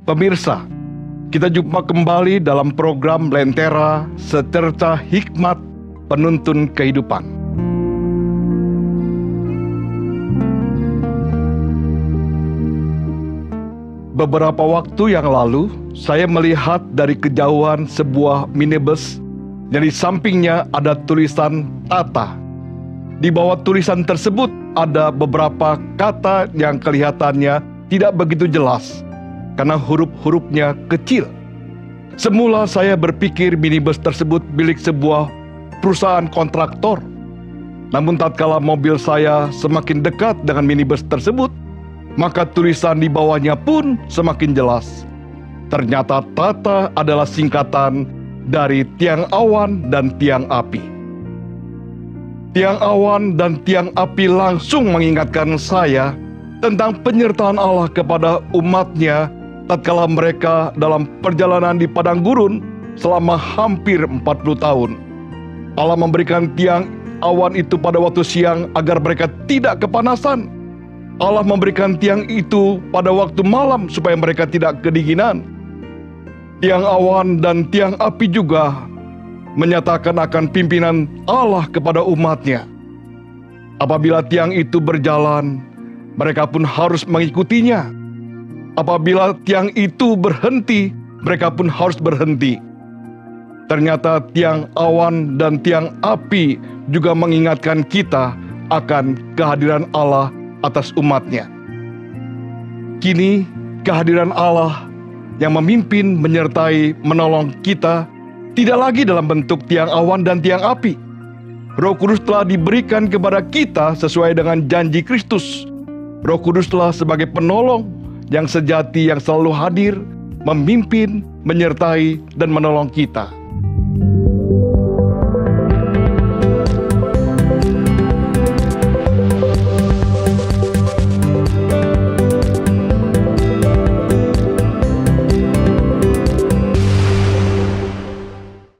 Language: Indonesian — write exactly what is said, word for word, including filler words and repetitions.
Pemirsa, kita jumpa kembali dalam program Lentera Secerca Hikmat Penuntun Kehidupan. Beberapa waktu yang lalu, saya melihat dari kejauhan sebuah minibus yang di sampingnya ada tulisan Tata. Di bawah tulisan tersebut ada beberapa kata yang kelihatannya tidak begitu jelas karena huruf-hurufnya kecil. Semula saya berpikir minibus tersebut milik sebuah perusahaan kontraktor. Namun tatkala mobil saya semakin dekat dengan minibus tersebut, maka tulisan di bawahnya pun semakin jelas. Ternyata Tata adalah singkatan dari tiang awan dan tiang api. Tiang awan dan tiang api langsung mengingatkan saya tentang penyertaan Allah kepada umatnya tatkala mereka dalam perjalanan di padang gurun selama hampir empat puluh tahun. Allah memberikan tiang awan itu pada waktu siang agar mereka tidak kepanasan. Allah memberikan tiang itu pada waktu malam supaya mereka tidak kedinginan. Tiang awan dan tiang api juga menyatakan akan pimpinan Allah kepada umatnya. Apabila tiang itu berjalan, mereka pun harus mengikutinya. Apabila tiang itu berhenti, mereka pun harus berhenti. Ternyata tiang awan dan tiang api juga mengingatkan kita akan kehadiran Allah atas umatnya. Kini kehadiran Allah yang memimpin, menyertai, menolong kita tidak lagi dalam bentuk tiang awan dan tiang api. Roh Kudus telah diberikan kepada kita sesuai dengan janji Kristus. Roh Kudus telah sebagai penolong yang sejati yang selalu hadir, memimpin, menyertai, dan menolong kita.